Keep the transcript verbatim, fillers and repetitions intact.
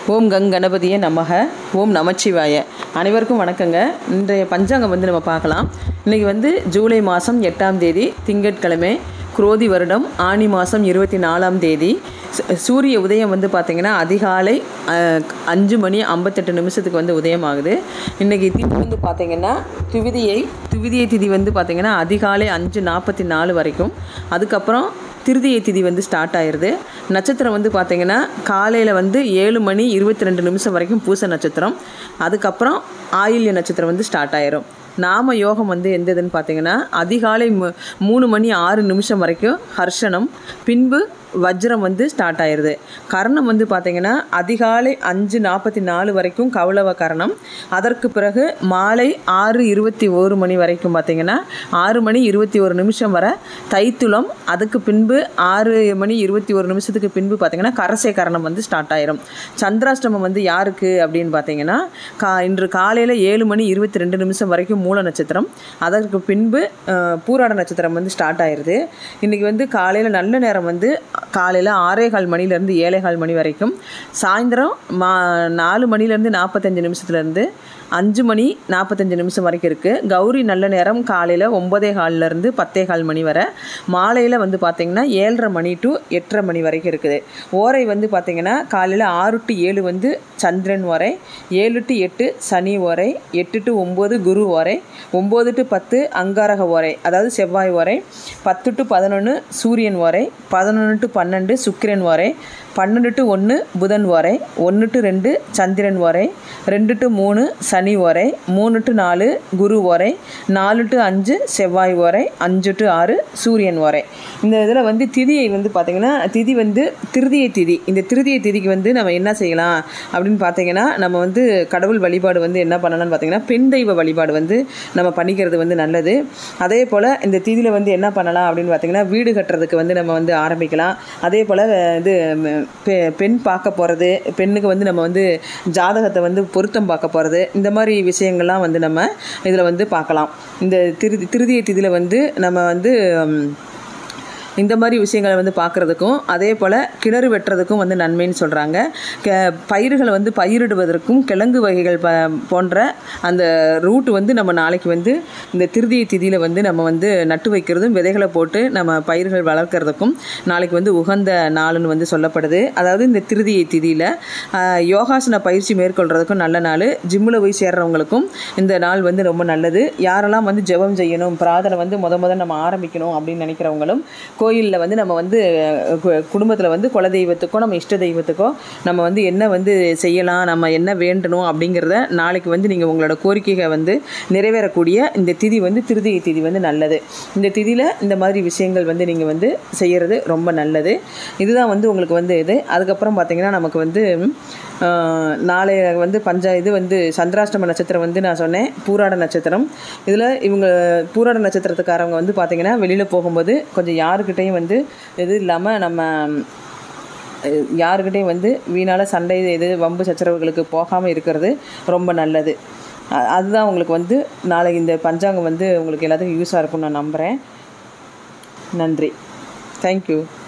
ஓம் கங் கணபதியே நமக. ஓம் நமச்சிவாய. அனைவருக்கும் வணக்கங்க. இன்றைய பஞ்சாங்கம் வந்து நம்ம பார்க்கலாம். இன்றைக்கி வந்து ஜூலை மாதம் எட்டாம் தேதி திங்கட்கிழமை, குரோதி வருடம் ஆனி மாதம் இருபத்தி நாலாம் தேதி. சூரிய உதயம் வந்து பார்த்திங்கன்னா அதிகாலை அஞ்சு மணி ஐம்பத்தெட்டு நிமிஷத்துக்கு வந்து உதயம் ஆகுது. இன்றைக்கி திதி வந்து பார்த்திங்கன்னா துவிதியை துவிதியை திதி வந்து பார்த்திங்கன்னா அதிகாலை அஞ்சு நாற்பத்தி நாலு வரைக்கும். அதுக்கப்புறம் திருதியை திதி வந்து ஸ்டார்ட் ஆயிடுது. நட்சத்திரம் வந்து பார்த்திங்கன்னா காலையில் வந்து ஏழு மணி இருபத்தி ரெண்டு நிமிஷம் வரைக்கும் பூச நட்சத்திரம். அதுக்கப்புறம் ஆயில்ய நட்சத்திரம் வந்து ஸ்டார்ட் ஆயிரும். நாம யோகம் வந்து எந்த இதுன்னு பார்த்திங்கன்னா அதிகாலை மூணு மணி ஆறு நிமிஷம் வரைக்கும் ஹர்ஷனம், பின்பு வஜ்ரம் வந்து ஸ்டார்ட் ஆயிடுது. கரணம் வந்து பார்த்திங்கன்னா அதிகாலை அஞ்சு நாற்பத்தி நாலு வரைக்கும் கௌளவ கரணம். அதற்கு பிறகு மாலை ஆறு இருபத்தி ஒரு மணி வரைக்கும் பார்த்திங்கன்னா ஆறு மணி இருபத்தி ஒரு நிமிஷம் வரை தைத்துளம். அதுக்கு பின்பு ஆறு மணி இருபத்தி ஒரு நிமிஷத்துக்கு பின்பு பார்த்திங்கன்னா கரசை கரணம் வந்து ஸ்டார்ட் ஆயிரும். சந்திராஷ்டமம் வந்து யாருக்கு அப்படின்னு பார்த்திங்கன்னா கா இன்று காலையில் ஏழு மணி இருபத்தி ரெண்டு நிமிஷம் வரைக்கும் மூல நட்சத்திரம். அதற்கு பின்பு பூராட நட்சத்திரம் வந்து ஸ்டார்ட் ஆயிடுது. இன்றைக்கி வந்து காலையில் நல்ல நேரம் வந்து காலையில் ஆறே கால் மணிலேருந்து ஏழே கால் மணி வரைக்கும், சாயந்தரம் மா நாலு மணிலேருந்து நாற்பத்தஞ்சு நிமிஷத்துலேருந்து அஞ்சு மணி நாற்பத்தஞ்சு நிமிஷம் வரைக்கும் இருக்குது. கௌரி நல்ல நேரம் காலையில் ஒம்பதே காலிலேருந்து பத்தே கால் மணி வரை. மாலையில் வந்து பார்த்திங்கன்னா ஏழரை மணி டு எட்டரை மணி வரைக்கும் இருக்குது. ஓரை வந்து பார்த்திங்கன்னா காலையில் ஆறு டு ஏழு வந்து சந்திரன் ஓரை, ஏழு டு எட்டு சனி ஓரை, எட்டு டு ஒம்பது குரு ஓரை, ஒம்பது டு பத்து அங்காரக ஓரை அதாவது செவ்வாய் ஓரை, பத்து டு பதினொன்று சூரியன் ஓரை, பதினொன்று டு பன்னெண்டு சுக்கிரன் ஓரை, பன்னெண்டு டு ஒன்று புதன் ஓரை, ஒன்று டு ரெண்டு சந்திரன் ஓரை, ரெண்டு டு மூணு சனி ஓரை, மூணு டு நாலு குரு ஓரை, நாலு டு அஞ்சு செவ்வாய் ஓரை, அஞ்சு டு ஆறு சூரியன் ஓரை. இந்த இதில் வந்து திதியை வந்து பார்த்திங்கன்னா திதி வந்து திருதியை திதி. இந்த திருதியை திதிக்கு வந்து நம்ம என்ன செய்யலாம் அப்படின்னு பார்த்திங்கன்னா நம்ம வந்து கடவுள் வழிபாடு வந்து என்ன பண்ணலாம்னு பார்த்திங்கன்னா பெண் தெய்வ வழிபாடு வந்து நம்ம பண்ணிக்கிறது வந்து நல்லது. அதே போல் இந்த திதியில் வந்து என்ன பண்ணலாம் அப்படின்னு பார்த்திங்கன்னா வீடு கட்டுறதுக்கு வந்து நம்ம வந்து ஆரம்பிக்கலாம். அதே போல் இது பெ பெண் பார்க்க போகிறது, பெண்ணுக்கு வந்து நம்ம வந்து ஜாதகத்தை வந்து பொருத்தம் பார்க்க போகிறது, இந்த மாதிரி விஷயங்கள்லாம் வந்து நம்ம இதில் வந்து பார்க்கலாம். இந்த திரு திருதியை திதியில் வந்து நம்ம வந்து இந்த மாதிரி விஷயங்களை வந்து பார்க்குறதுக்கும் அதே போல் கிணறு வெட்டுறதுக்கும் வந்து நன்மைன்னு சொல்கிறாங்க. க பயிர்களை வந்து பயிரிடுவதற்கும் கிழங்கு வகைகள் ப போன்ற அந்த ரூட் வந்து நம்ம நாளைக்கு வந்து இந்த திருதியை திதியில் வந்து நம்ம வந்து நட்டு வைக்கிறதும் விதைகளை போட்டு நம்ம பயிர்கள் வளர்க்குறதுக்கும் நாளைக்கு வந்து உகந்த நாளுன்னு வந்து சொல்லப்படுது. அதாவது இந்த திருதியை திதியில் யோகாசன பயிற்சி மேற்கொள்கிறதுக்கும் நல்ல நாள். ஜிம்மில் போய் சேர்றவங்களுக்கும் இந்த நாள் வந்து ரொம்ப நல்லது. யாரெல்லாம் வந்து ஜெபம் செய்யணும், பிரார்த்தனை வந்து முத முத நம்ம ஆரம்பிக்கணும் அப்படின்னு நினைக்கிறவங்களும் கோயிலில் வந்து நம்ம வந்து குடும்பத்தில் வந்து குலதெய்வத்துக்கோ நம்ம இஷ்ட தெய்வத்துக்கோ நம்ம வந்து என்ன வந்து செய்யலாம், நம்ம என்ன வேண்டணும் அப்படிங்கிறத நாளைக்கு வந்து நீங்கள் உங்களோட கோரிக்கையை வந்து நிறைவேறக்கூடிய இந்த திதி வந்து திருதியை திதி வந்து நல்லது. இந்த திதியில் இந்த மாதிரி விஷயங்கள் வந்து நீங்கள் வந்து செய்கிறது ரொம்ப நல்லது. இதுதான் வந்து உங்களுக்கு வந்து இது. அதுக்கப்புறம் பார்த்திங்கன்னா நமக்கு வந்து நாளை வந்து பஞ்சா இது வந்து சந்திராஷ்டம நட்சத்திரம் வந்து நான் சொன்னேன் பூராட நட்சத்திரம். இதில் இவங்க பூராட நட்சத்திரத்துக்காரவங்க வந்து பார்த்திங்கன்னா வெளியில் போகும்போது கொஞ்சம் யாருக்கிட்டையும் வந்து இது இல்லாமல் நம்ம யாருக்கிட்டையும் வந்து வீணால் சண்டை இது வம்பு சச்சரவுகளுக்கு போகாமல் இருக்கிறது ரொம்ப நல்லது. அதுதான் உங்களுக்கு வந்து நாளைக்கு இந்த பஞ்சாங்கம் வந்து உங்களுக்கு எல்லாத்துக்கும் யூஸாக இருக்கும்னு நான் நம்புகிறேன். நன்றி. தேங்க்யூ.